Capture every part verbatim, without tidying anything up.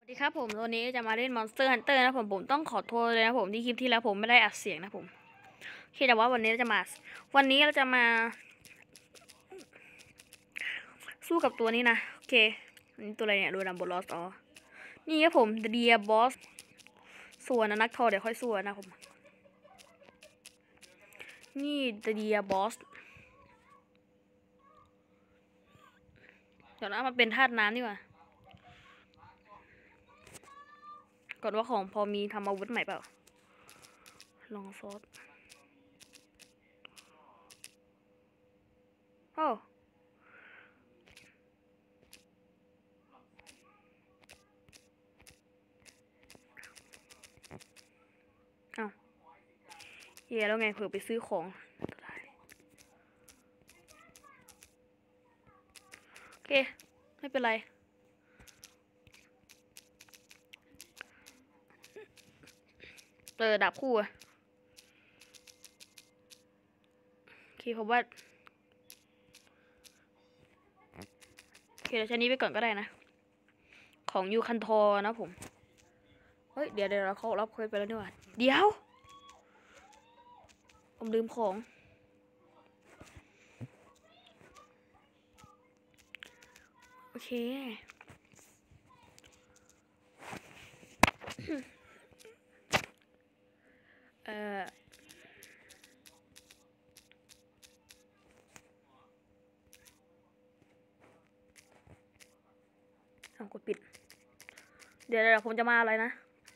สวัสดีครับผมวันนี้จะมาเล่น Monster Hunter นะผมผมต้องขอโทษเลยนะผมที่คลิปที่แล้วผมไม่ได้อัดเสียงนะผมคิดแต่ว่าวันนี้เราจะมาวันนี้เราจะมา สู้กับตัวนี้นะโอเคอันนี้ตัวอะไรเนี่ยดูดัมโบลอสอ๋อนี่ครับผม The Deer Boss ส่วนนักทอเดี๋ยวค่อยสู้นะผมนี่ The Deer Boss เดี๋ยวนะมาเป็นธาตุน้ำดีกว่าก่อนว่าของพอมีทำอาวุธใหม่เปล่าลองซอสโอ้เอาเย่แล้วไงเผื่อไปซื้อของโอเคไม่เป็นไรเออดาบคู่อะโอเคผมว่าโอเคเราใช้นี้ไปก่อนก็ได้นะของยูคันทอนะผมเฮ้ยเดี๋ยวเดี๋ยวเราเขารับเควสไปแล้วนี่หว่าเดี๋ยวผมลืมของโอเคเอ่อเอากดปิดเดี๋ยวเดี๋ยวผมจะมาอะไรนะ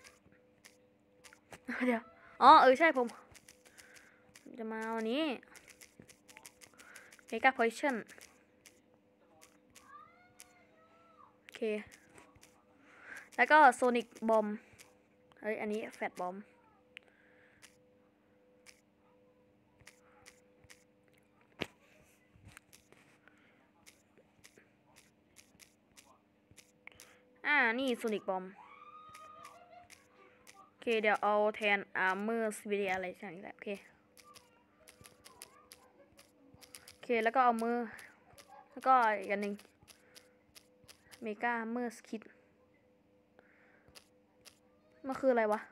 เดี๋ยวอ๋อเออใช่ผมจะมาวันนี้เมกาพอยชั่นโอเคแล้วก็โซนิกบอมเฮ้ยอันนี้แฟตบอมอ่านี่โซนิกบอมโอเคเดี๋ยวเอาแทนอาร์เมอร์สวิเดียอะไรอย่างนี้แหละโอเคโอเคแล้วก็เอามือแล้วก็อีกอันหนึ่งเมกาเมอร์สคิดมันคืออะไรวะ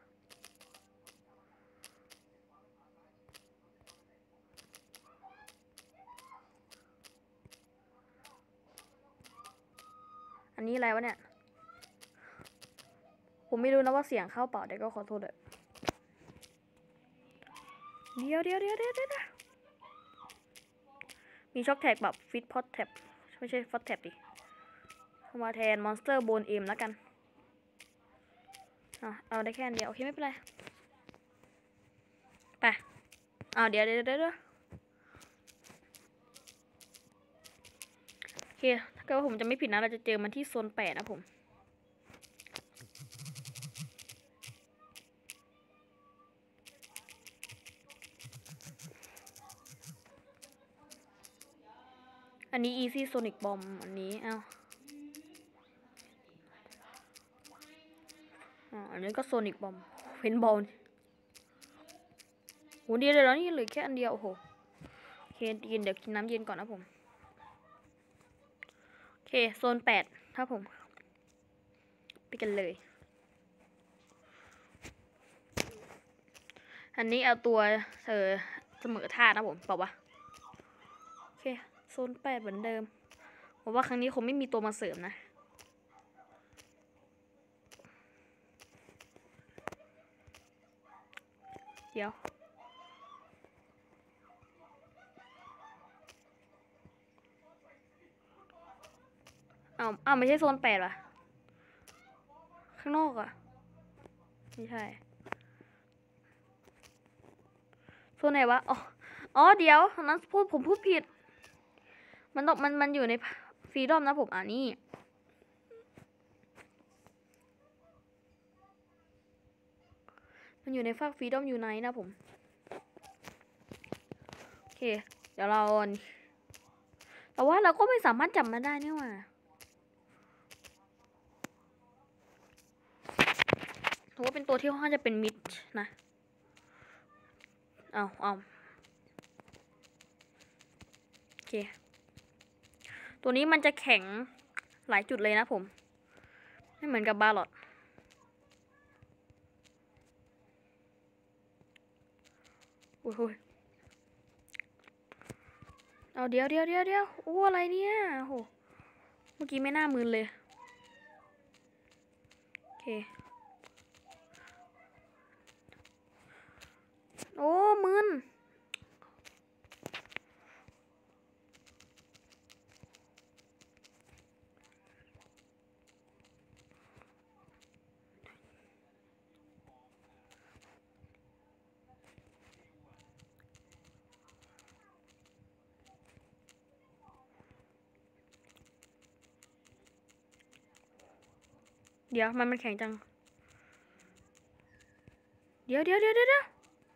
อันนี้อะไรวะเนี่ยผมไม่รู้นะว่าเสียงเข้าเปล่าเดี๋ยวก็ขอโทษเลยเดี๋ยวเดี๋ยวเดี๋ยวเดี๋ยวเดี๋ยวมีช็อคแท็กแบบฟิตพอตแท็บไม่ใช่ฟอตแท็บดิมาแทนมอนสเตอร์โบนเอ็มแล้วกันอ่ะเอาได้แค่อันเดียวโอเคไม่เป็นไรไปเอาเดี๋ยวเดี๋ยวเดี๋ยวโอเคถ้าเกิดว่าผมจะไม่ผิดนะเราจะเจอมันที่โซนแปดนะผมอันนี้ Easy Sonic Bomb อันนี้เอ้าอ๋ออันนี้ก็ Sonic Bomb เพนบอลโหเดียวเดี๋ยวนี่เหลือแค่อันเดียวโอ้โหโอเคกินเดี๋ยวกินน้ำเย็นก่อนนะผมโอเคโซนแปดครับผมไปกันเลยอันนี้เอาตัวเออเสมอท่านะผมบอกว่าโอเคโซนแปดเหมือนเดิมผมว่าครั้งนี้คงไม่มีตัวมาเสริมนะเดี๋ยวเอาเอาไม่ใช่โซนแปดว่ะข้างนอกอ่ะไม่ใช่โซนไหนวะอ๋ออ๋อเดี๋ยวนั้นพูดผมพูดผิดมันต้องมันมันอยู่ในฟรีดอมนะผมอ่านี่มันอยู่ในฝากฟรีดอมอยู่ไหนนะผมโอเคเดี๋ยวเราแต่ว่าเราก็ไม่สามารถจับมันได้นี่หว่าถือว่าเป็นตัวที่ค่อนข้างจะเป็นมิดนะเอาเอาโอเคตัวนี้มันจะแข็งหลายจุดเลยนะผมไม่เหมือนกับบาลอดอ้ยเอาเดี๋ยวเดี๋ยวเดี๋ยวเดี๋ยวโอ้อะไรเนี่ยโหเมื่อกี้ไม่น่ามึนเลยโอเคโอ้มึนเดี๋ยวมันมันแข็งจังเดี๋ยวเดี๋ยวเดี๋ยวเดี๋ยว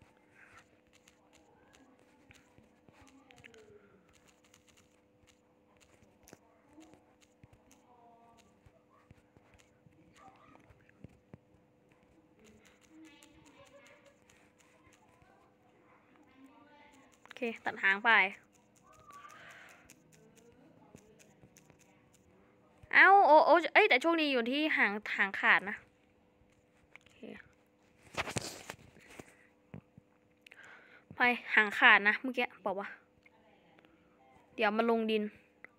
โอเคตัดหางไปเอาโอ้โอ้เอ้ยแต่โชคดีอยู่ที่หางหางขาดนะไปหางขาดนะเมื่อกี้บอกว่าเดี๋ยวมาลงดิน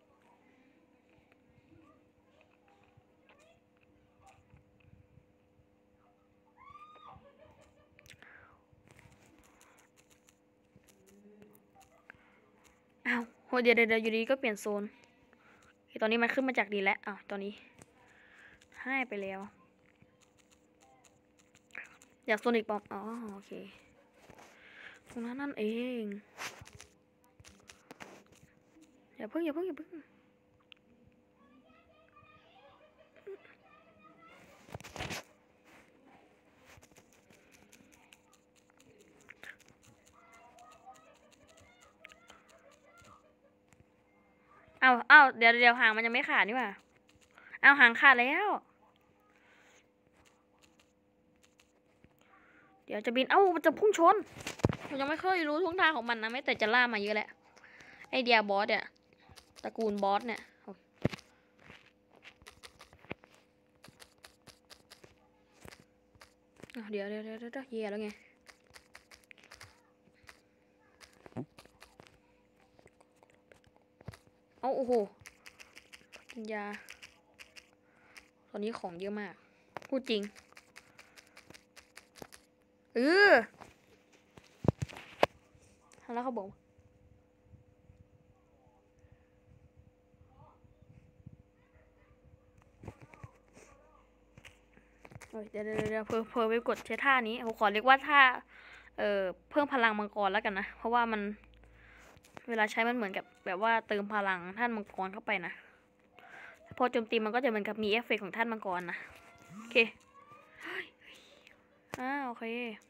อ้าวโหเดี๋ยวเดี๋ยวอยู่ดีก็เปลี่ยนโซนตอนนี้มันขึ้นมาจากดินแล้วอ้าวตอนนี้ให้ไปแล้วอยากโซนิกปอมอ๋อโอเคตรงนั้นนั่นเองอย่าเพิ่งอย่าเพิ่งอย่าเพิ่งเอาเอาเดี๋ยวเดี๋ยวหางมันยังไม่ขาดนี่หว่าเอาหางขาดแล้วเดี๋ยวจะบินเอ้ามันจะพุ่งชนผมยังไม่เคยรู้ท่วงทางของมันนะไม่แต่จะล่ามาเยอะแหละไอเดียบอสเนี่ยตระกูลบอสเนี่ยเดี๋ยวเดี๋ยวเดี๋ยวเดี๋ยวเย่แล้วไงเอาโอ้โหกินยาตอนนี้ของเยอะมากพูดจริงเออแล้วเขาบอกเดี๋ยวเดี๋ยวเดี๋ยวเพอเพอไปกดใช้ท่านี้ผมขอเรียกว่าท่าเอ่อเพิ่มพลังมังกรแล้วกันนะเพราะว่ามันเวลาใช้มันเหมือนกับแบบว่าเติมพลังท่านมังกรเข้าไปนะพอโจมตีมันก็จะเหมือนกับมีเอฟเฟกต์ของท่านมังกรนะโอเคอ่าโอเค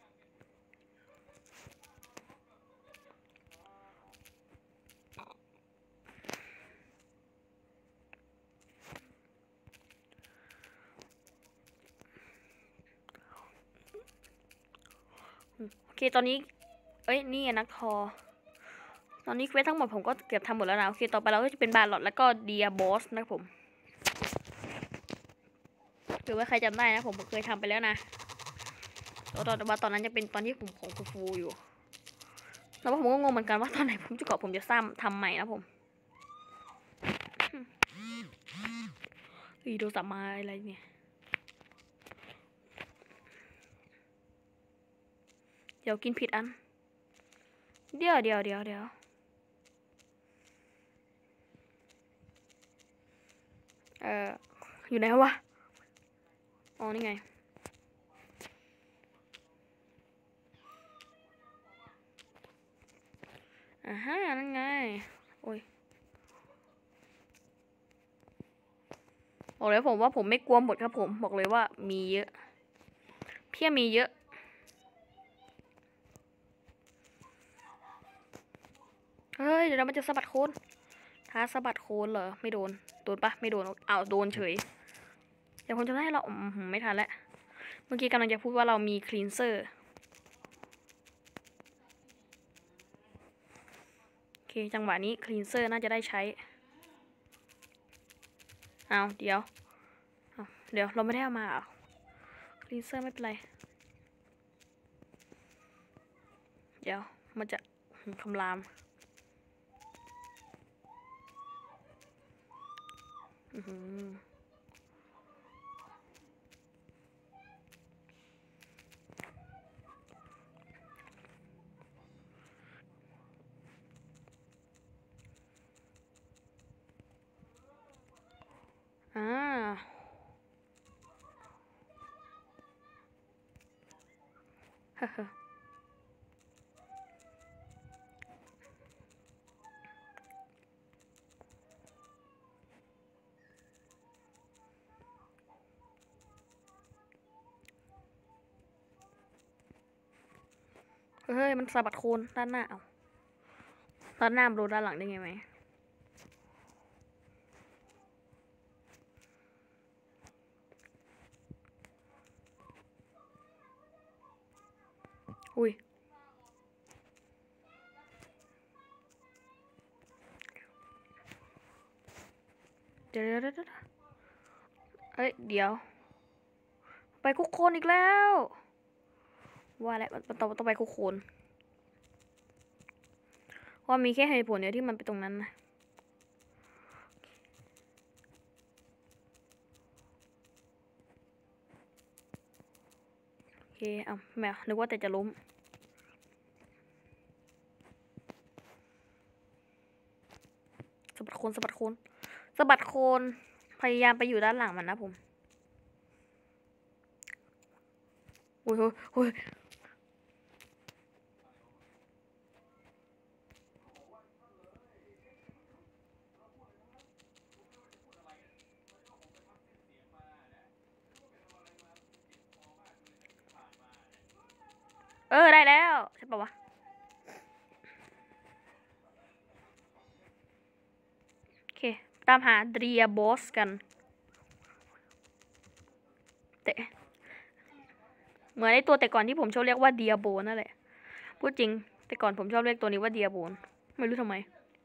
โอเคตอนนี้เอ้ยนี่นักทอตอนนี้เควสทั้งหมดผมก็เกือบทำหมดแล้วนะโอเคต่อไปเราก็จะเป็นบาร์ลอตแล้วก็เดียบอสนะผมหรือว่าใครจำได้นะผมเคยทำไปแล้วนะตอนตอนตอนนั้นจะเป็นตอนที่ผมของฟูๆอยู่แล้วผมก็งงเหมือนกันว่าตอนไหนผมจะเกาะผมจะซ้ำทำใหม่นะผมอีโดสัมมาอะไรเนี่ยเดี๋ยวกินผิดอันเดี๋ยวเดี๋ยวเดี๋ยวเดี๋ยวเอ่ออยู่ไหนวะอ๋อนี่ไงอ่าฮะนั่นไงโอ้ยบอกเลยผมว่าผมไม่กลัวหมดครับผมบอกเลยว่ามีเยอะเพี้ยมีเยอะเฮ้ยเดี๋ยวมันจะสะบัดโคนท้าสะบัดโคนเหรอไม่โดนโดนปะไม่โดนเอาโดนเฉยเดี๋ยวผมจะให้เราอืมไม่ทันแล้วเมื่อกี้กำลังจะพูดว่าเรามีคลีนเซอร์โอเคจังหวะนี้คลีนเซอร์น่าจะได้ใช้เอาเดี๋ยวเอาเดี๋ยวเราไม่ได้เอามาคลีนเซอร์ไม่เป็นไรเดี๋ยวมันจะคำรามอือหืออ่าฮ่าฮ่าเฮ้ยมันสะบัดโคนด้านหน้าเอาด้านหน้ามันโดนด้านหลังได้ไงไหมอุ้ยเดี๋ยวเดี๋ยวเดี๋ยวเฮ้ยเดี๋ยวไปคุกโคนอีกแล้วว่าแล้วมันต้องต้องไปคุกโคนเพราะมีแค่เหตุผลเดียวที่มันไปตรงนั้นนะโอเคเอาแมวนึกว่าแต่จะล้มสะบัดโคนสะบัดโคนสะบัดโคนพยายามไปอยู่ด้านหลังมันนะผมโอ้ยโอ้ยเออได้แล้วใช่ปะวะโอเคตามหาเดียบอสกันแต่เหมือนไอตัวแต่ก่อนที่ผมชอบเรียกว่าเดียโบนั่นแหละพูดจริงแต่ก่อนผมชอบเรียกตัวนี้ว่าเดียโบนไม่รู้ทำไม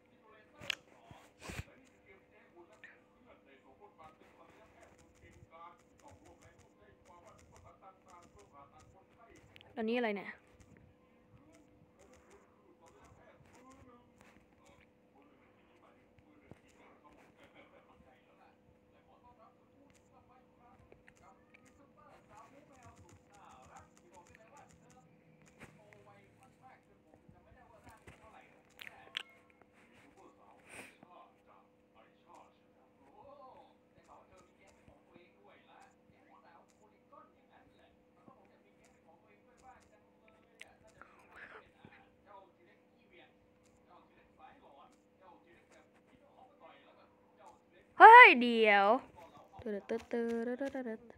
ตอนนี้อะไรเนี่ยเฮ้ยเดี๋ยวเตอเตอเตอเตอเตอเตอ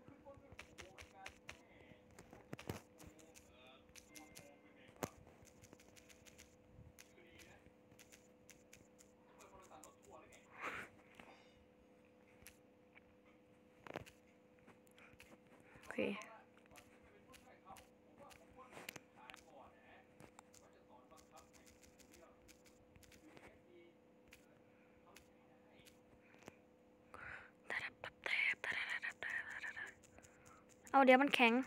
โอเคเอาเดี๋ยวมันแข็ง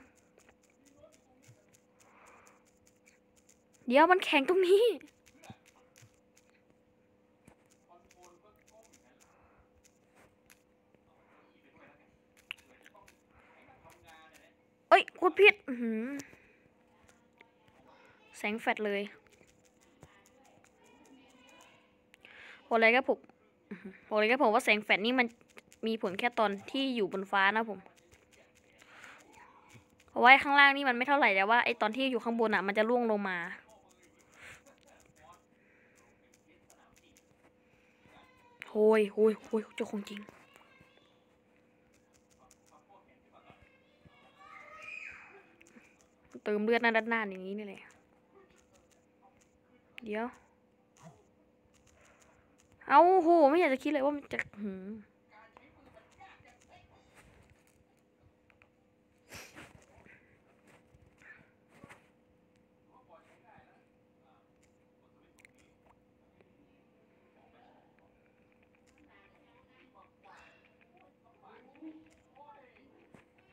เดี๋ยวมันแข็งตรงนี้เอ้ยกดผิดแสงแฟลชเลยบอกเลยครับผมบอกเลยครับผมว่าแสงแฟลชนี่มันมีผลแค่ตอนที่อยู่บนฟ้านะผมเพราะว่าข้างล่างนี่มันไม่เท่าไหร่แต่ว่าไอตอนที่อยู่ข้างบนอ่ะมันจะร่วงลงมาโอ้ยโอ้ยโอ้ยเจ้าของจริงเติมเลือดหน้าด้านหน้าอย่างนี้นี่แหละเดี๋ยวเอาโหไม่อยากจะคิดเลยว่ามันจะหืม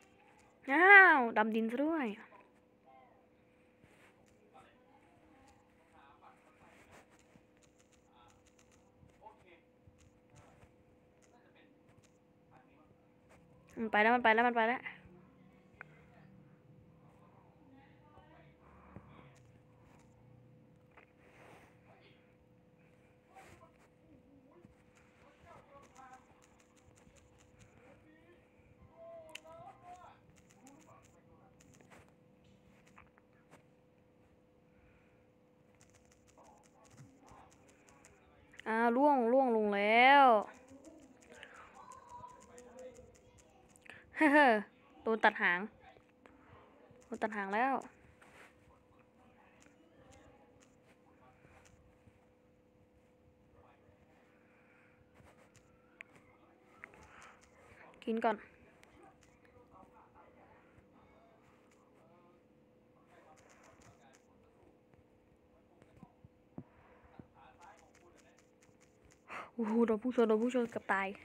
อ้าวดำดินซะด้วยมันไปแล้วมันไปแล้วมันไปแล้วอ่าล่วงล่วงลงแล้วเฮ้อโดนตัดหางโดนตัดหางแล้วกินก่อนโอ้โหโดนผู้ชนโดนผู้ชนกับตาย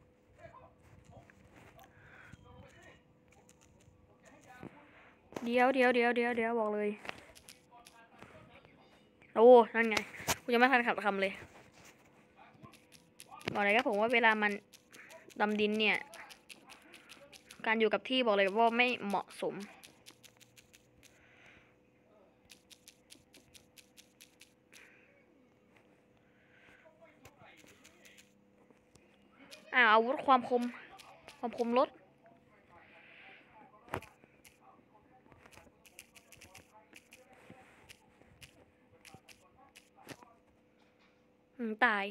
เดี๋ยวเดี๋ยวเดี๋ยวเดี๋ยวเดี๋ยวบอกเลยโอ้นั่นไงกูยังไม่ทันขับคำเลยบอกเลยครับผมว่าเวลามันดำดินเนี่ยการอยู่กับที่บอกเลยว่าไม่เหมาะสมอ่าอาวุธความคมความคมลดอืมตาย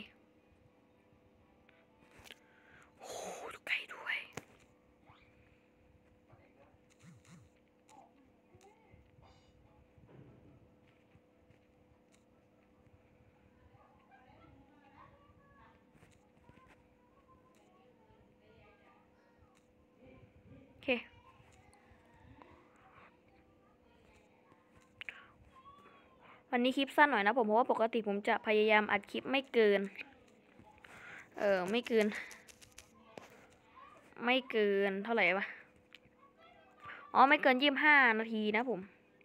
โอ้ไกลด้วยโอเควันนี้คลิปสั้นหน่อยนะผมเพราะว่าปกติผมจะพยายามอัดคลิปไม่เกินเออไม่เกินไม่เกินเท่าไหร่ปะอ๋อไม่เกินยี่สิบห้านาทีนะผม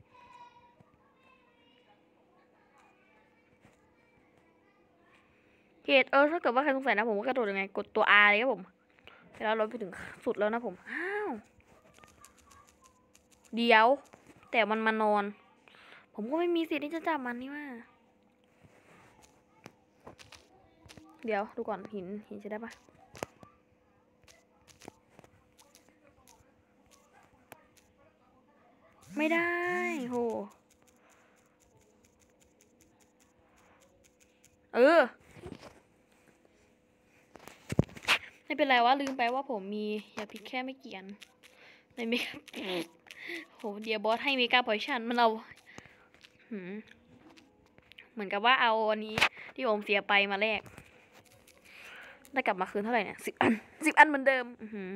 เกตเออถ้าเกิดว่าใครสงสัยนะผมว่ากระโดดยังไงกดตัว R เลยครับผมแล้วเราไปถึงสุดแล้วนะผมอ้าวเดี๋ยวแต่มันมานอนผมก็ไม่มีสิทธิ์ที่จะจับมันนี่ว่าเดี๋ยวดูก่อนหินหินจะได้ปะไม่ได้โหเออไม่เป็นไรวะลืมไปว่าผมมียาพิษแค่ไม่เกี่ยนในเมกาโหเดียบอสให้เมกาพอยชั่นมันเอาหืมเหมือนกับว่าเอาอันนี้ที่ผมเสียไปมาแลกได้กลับมาคืนเท่าไหร่เนี่ยสิบอันสิบอันเหมือนเดิมอือหือ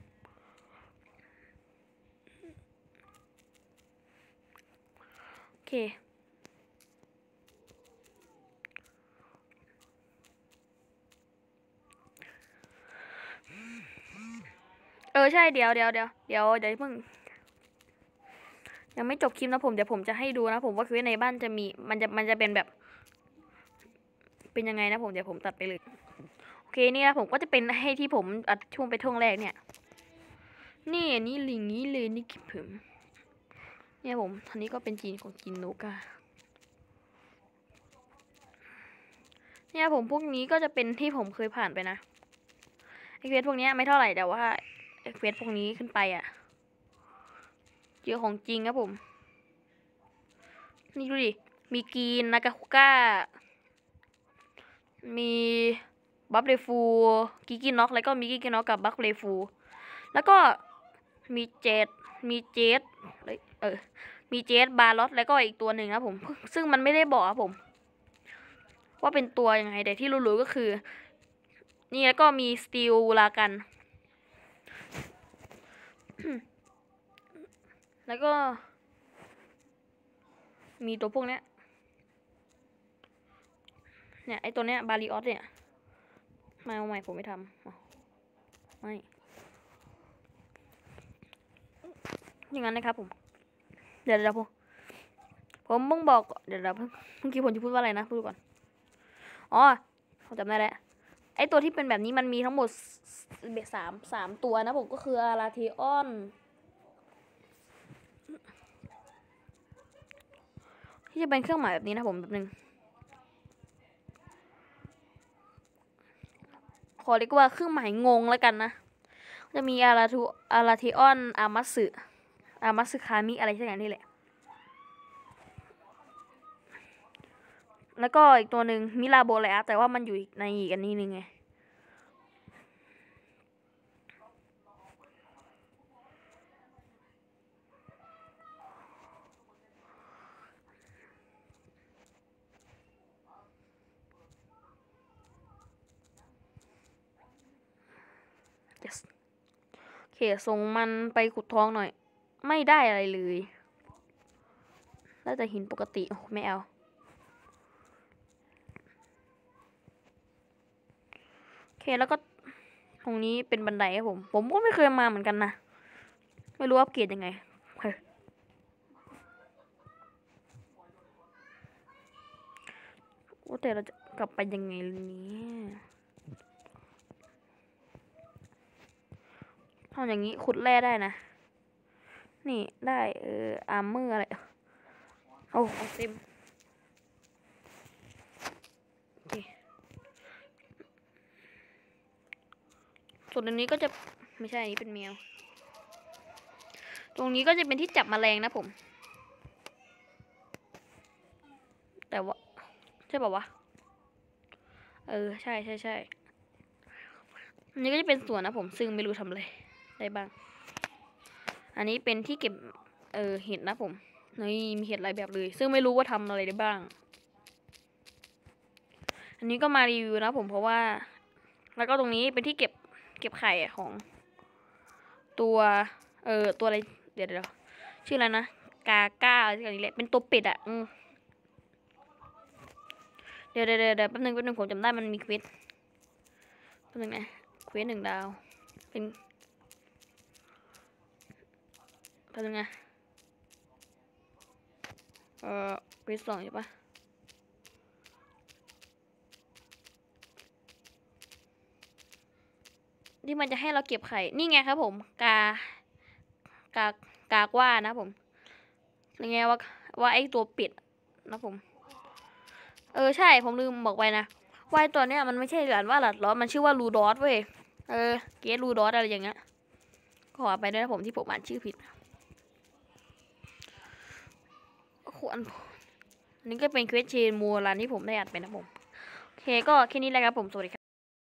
โอเคเออใช่เดี๋ยวเดี๋ยวเดี๋ยวเดี๋ยวเดี๋ยวเพิ่งยังไม่จบคลิปนะผมเดี๋ยวผมจะให้ดูนะผมว่าคือในบ้านจะมีมันจะมันจะเป็นแบบเป็นยังไงนะผมเดี๋ยวผมตัดไปเลยโอเคนี่นะผมก็จะเป็นให้ที่ผมอัดช่วงไปท่วงแรกเนี่ยนี่นี่ลิงนี้เลยนี่ผม เนี่ยผมอันนี้ก็เป็นจีนของจินโนกาเนี่ยผมพวกนี้ก็จะเป็นที่ผมเคยผ่านไปนะไอเควสพวกนี้ไม่เท่าไหร่แต่ว่าไอเควสพวกนี้ขึ้นไปอ่ะเจอของจริงครับผมนี่ดูดิมีกีนนากาคุก้ามีบัฟเลฟูกิกิน็อกแล้วก็มีกิกิน็อกกับบัฟเลฟูแล้วก็มีเจดมีเจดเออมีเจดบาร์ลอตแล้วก็อีกตัวหนึ่งนะผมซึ่งมันไม่ได้บอกครับผมว่าเป็นตัวยังไงแต่ที่รู้ๆก็คือนี่แล้วก็มีสตีลลากันแล้วก็มีตัวพวกเนี้ยเนี่ยไอตัวเนี้ยบาริออสเนี่ยมาเอาใหม่ผมไม่ทำไม่อย่างนั้นนะครับผมเดี๋ยวเดี๋ยวผมผมมึงบอกเดี๋ยวเดี๋ยวเมื่อกี้ผมจะพูดว่าอะไรนะพูดก่อนอ๋อผมจำได้แล้วไออตัวที่เป็นแบบนี้มันมีทั้งหมดเบสสามสามตัวนะผมก็คืออาราเทออนที่จะเป็นเครื่องหมายแบบนี้นะผมแบบนึงขอเรียกว่าเครื่องหมายงงแล้วกันนะจะมีอาราทูอาราเทออนอามัสึอามัสึคามิอะไรสักอย่างนี่แหละแล้วก็อีกตัวหนึ่งมิลาโบไลอาแต่ว่ามันอยู่ในอีกอันนี้นึงไงโอเคส่งมันไปขุดทองหน่อยไม่ได้อะไรเลยแล้วแต่หินปกติไม่เอาโอเคแล้วก็ตรงนี้เป็นบันไดครับผมผมก็ไม่เคยมาเหมือนกันนะไม่รู้อัปเกรดยังไงว่าแต่เราจะกลับไปยังไงเนี่ยทำอย่างนี้ขุดแร่ได้นะนี่ได้เอออาร์เมอร์อะไรโอ้เต็มโอเคส่วนตรงนี้ก็จะไม่ใช่อันนี้เป็นแมวตรงนี้ก็จะเป็นที่จับแมลงนะผมแต่ว่าใช่ป่าวะเออใช่ใช่ใช่อันนี้ก็จะเป็นสวนนะผมซึ่งไม่รู้ทำอะไรได้บ้างอันนี้เป็นที่เก็บเออเห็ดนะผมนี่มีเห็ดหลายแบบเลยซึ่งไม่รู้ว่าทำอะไรได้บ้างอันนี้ก็มารีวิวนะผมเพราะว่าแล้วก็ตรงนี้เป็นที่เก็บเก็บไข่ของตัวเออตัวอะไรเดี๋ยวเดี๋ยวชื่ออะไรนะกาก้าอะไรสักอย่างนี้แหละเป็นตัวเป็ดอ่ะอืมเดี๋ยวเดี๋ยวเดี๋ยวแป๊บนึงแป๊บนึงผมจำได้มันมีเควสแป๊บนึงนะเควสหนึ่งดาวเป็นแป๊บนึงนะเออเควสสองใช่ปะที่มันจะให้เราเก็บไข่นี่ไงครับผมกากากากว่านะผมยังไงว่าว่าไอตัวเป็ดนะผมเออใช่ผมลืมบอกไปนะว่าตัวเนี้ยมันไม่ใช่หลานว่าหลัดล้อมันชื่อว่ารูดอสเว้ยเออเกสรูดอสอะไรอย่างเงี้ยขอไปด้วยนะผมที่ผมอ่านชื่อผิดควรนี่ก็เป็นเควสเชนมูรันที่ผมได้อ่านไปนะผมโอเคก็แค่นี้แหละครับผมสวัสดีครับ